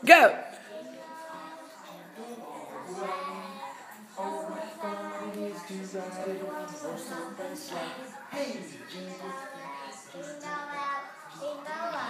Go. Oh my God, it is too bad it was so best like, hey, jingle, jingle, jingle,